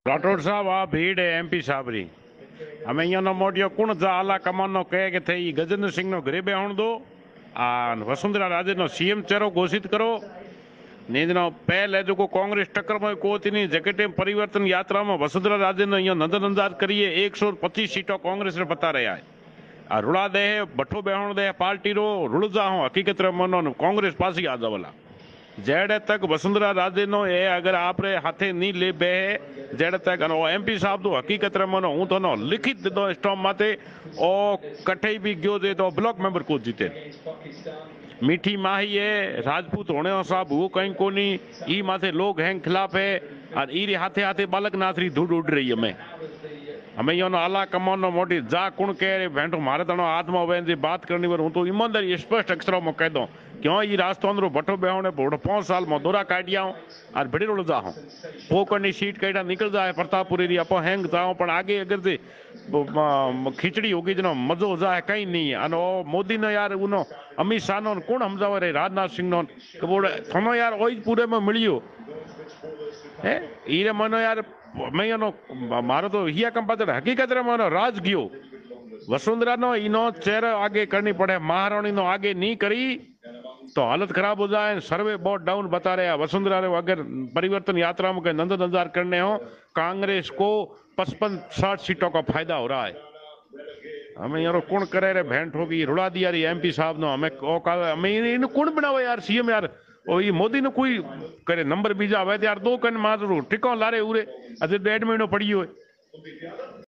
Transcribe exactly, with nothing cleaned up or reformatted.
राठौड़ साहब आ भीड़ है एमपी साहब री हमें यहाँ मोटियो कुण जा आला कमान नो कहे के थे गजेंद्र सिंह नो घरे बेहण दो आ वसुंधरा राजे नो सीएम चेहरो घोषित करो नींदनो पहले जो को कांग्रेस टक्कर में को थी जके टेम परिवर्तन यात्रा में वसुंधरा राजे ने यहाँ नजरअंदाज करिए एक सौ पच्चीस सीटों कांग्रेस ने बता रहा है आ रुड़ा दे बठो बेहण दे पार्टी रो रुड़जा हूँ हकीकत मनो कांग्रेस पास आ जावला जेड़े तक वसुंधरा राजे नो ए अगर आपरे हाथे नहीं ले बे जेड़े तक एमपी साहब तो हकीकत मनो हूँ तो नो लिखित दो स्टॉम माते ओ कठे भी गयो दे तो ब्लॉक मेंबर को जीते मीठी माही है राजपूत होने साहब वो कहीं कोनी ई माथे लोग हैं खिलाफ है और ई हाथे हाथे बालक नाथरी धूड़ उड़ रही है हमें हमें यो आला कमान नो मोटी जा कुण कह भेंटो मारे तनो आत्मा वे बात करनी पर हूँ तो ईमानदारी स्पष्ट अक्षरों में कह दो क्यों ये रास्तो अंदर बठो बेहोने बोड़ो पांच साल में दौरा काटिया हूँ और भिड़ी रोल जा हूँ पोकनी सीट कहीं निकल जाए प्रतापपुरी आप हैंग जाओ पर आगे अगर से खिचड़ी होगी जनो मजो जाए कहीं नहीं है मोदी ने यार उनो अमित शाह नो कौन समझावे रे राजनाथ सिंह नो बोले थनो यार ओ पूरे में मिलियो है ईरे मनो यार मैं नो मारो तो हिया कंपातर हकीकत रे मनो राज गयो वसुंधरा नो इनो चेहरा आगे करनी पड़े महारानी नो आगे नहीं करी तो हालत खराब हो जाए सर्वे बहुत डाउन बता रहे हैं वसुंधरा ने अगर परिवर्तन यात्रा में नंद नजार करने हो कांग्रेस को पचपन साठ सीटों का फायदा हो रहा है हमें यार कौन करे रे भेंट होगी रुड़ा दिया रही एमपी साहब नो हमें हमें इन कौन बनावे यार सीएम यार ओ ये मोदी ने कोई करे नंबर बीजा आवे यार दो कन माजरू टिको लारे उरे अजे डेढ़ महीनो पड़ी हुए